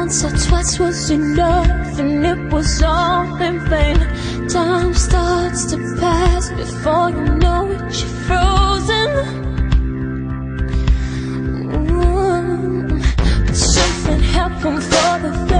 once or twice was enough, and it was all in vain. Time starts to pass before you know it, you're frozen. But something happened for the best.